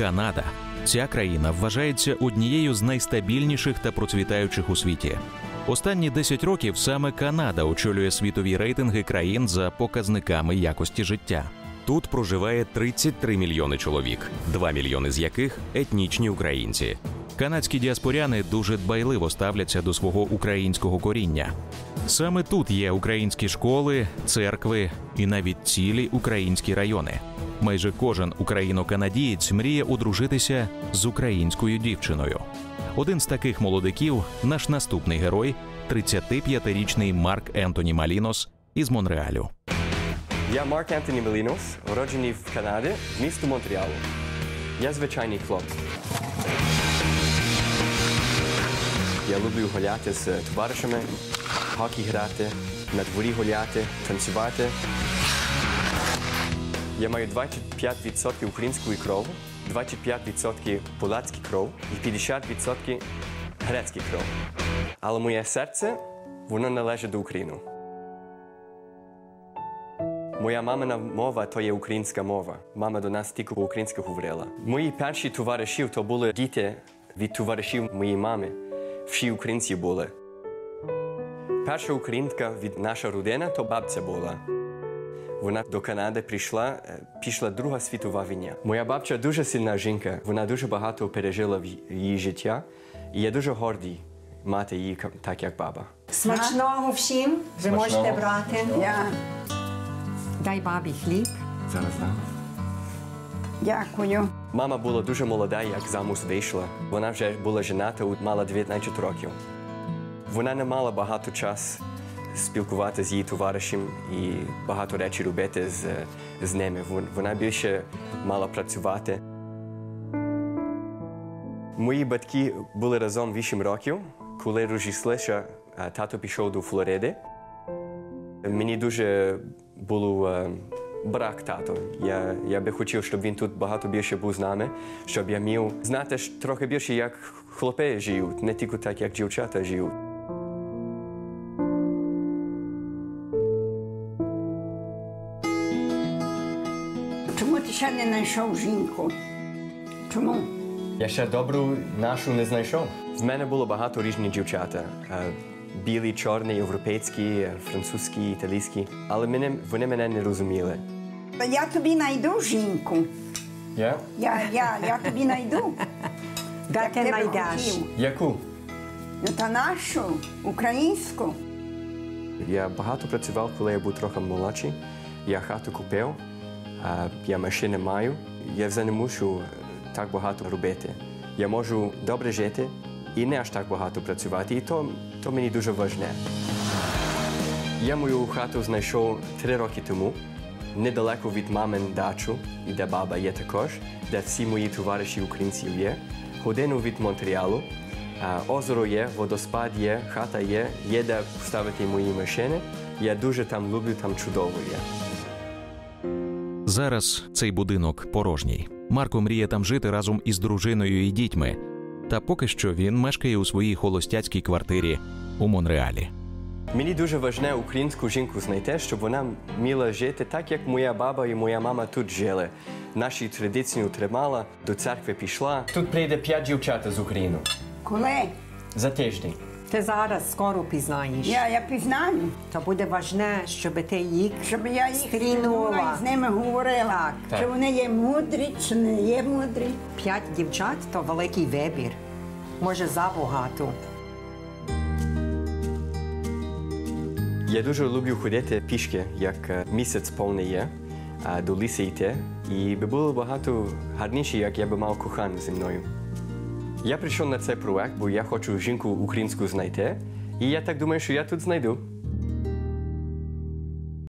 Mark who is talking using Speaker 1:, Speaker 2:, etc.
Speaker 1: Канада. Ця країна вважається однією з найстабільніших та процвітаючих у світі. Останні 10 років саме Канада очолює світові рейтинги країн за показниками якості життя. Тут проживає 33 мільйони чоловік, 2 мільйони з яких – етнічні українці. Канадські діаспоряни дуже дбайливо ставляться до свого українського коріння. Саме тут є українські школи, церкви і навіть цілі українські райони. Майже кожен україно-канадієць мріє одружитися з українською дівчиною. Один з таких молодиків – наш наступний герой – 35-річний Марк Ентоні Малінос із Монреалю.
Speaker 2: Я Марк Ентоні Малінос, уроджений в Канаді, в місті Монреалу. Я звичайний хлопець. Я люблю гуляти з товаришами, хокей грати, на дворі гуляти, танцювати. Я маю 25% української крові, 25% поляцької крові і 50% грецької крові. Але моє серце, воно належить до України. Моя мамина мова – то є українська мова. Мама до нас тільки по-українськи говорила. Мої перші товариші – то були діти від товаришів моєї мами. Всі українці були. Перша українка від нашої родини – то бабця була. Вона до Канади пішла Друга світова війна. Моя бабця дуже сильна жінка, вона дуже багато пережила в її життя. І я дуже гордий мати її так, як баба.
Speaker 3: Смачного всім, ви можете брати. Дай бабі хліб.
Speaker 2: Зараз, так.
Speaker 4: Дякую.
Speaker 2: Мама була дуже молода, як замуж вийшла. Вона вже була жената, мала 19 років. Вона не мала багато часу спілкуватися з її товаришем і багато речей робити з ними. Вона більше мала працювати. Мої батьки були разом 8 років. Коли розійшлися, тато пішов до Флориди. Мені дуже було брак тато. Я би хотів, щоб він тут багато більше був з нами, щоб я міг знати трохи більше, як хлопці живуть, не тільки так, як дівчата живуть.
Speaker 4: Чому ти ще не знайшов жінку? Чому?
Speaker 2: Я ще добру нашу не знайшов. В мене було багато різних дівчата. Білі, чорні, європейські, французькі, італійські. Але вони мене не розуміли.
Speaker 4: Я тобі знайду жінку.
Speaker 2: Я?
Speaker 4: Я тобі знайду.
Speaker 3: Де ти знайдеш?
Speaker 2: Яку?
Speaker 4: Ну, та нашу, українську.
Speaker 2: Я багато працював, коли я був трохи молодший. Я хату купив, я машини маю. Я вже не мушу так багато робити. Я можу добре жити і не аж так багато працювати. І то мені дуже важливо. Я мою хату знайшов 3 роки тому, недалеко від мамин дачу, і де баба є також, де всі мої товариші українці є. Годину від Монреалу. Озеро є, водоспад є, хата є де поставити мої машини. Я дуже там люблю, там чудово є.
Speaker 1: Зараз цей будинок порожній. Марко мріє там жити разом із дружиною і дітьми. Та поки що він мешкає у своїй холостяцькій квартирі у Монреалі.
Speaker 2: Мені дуже важливо українську жінку знайти, щоб вона мала жити так, як моя баба і моя мама тут жили. Наші традиції утримала, до церкви пішла. Тут прийде 5 дівчат з України.
Speaker 4: Коли?
Speaker 2: За тиждень.
Speaker 3: Ти зараз скоро пізнаєш.
Speaker 4: Я пізнаю.
Speaker 3: То буде важне, щоб ти їх
Speaker 4: Щоб я їх
Speaker 3: стрінула.
Speaker 4: з ними говорила.
Speaker 3: Так.
Speaker 4: Чи вони є мудрі, чи не є мудрі.
Speaker 3: 5 дівчат – то великий вибір. Може, забагато.
Speaker 2: Я дуже люблю ходити пішки, як місяць повний є, до лісу йти. І би було багато гарніше, як я би мав кохану зі мною. Я прийшов на цей проект, бо я хочу жінку українську знайти. І я так думаю, що я тут знайду.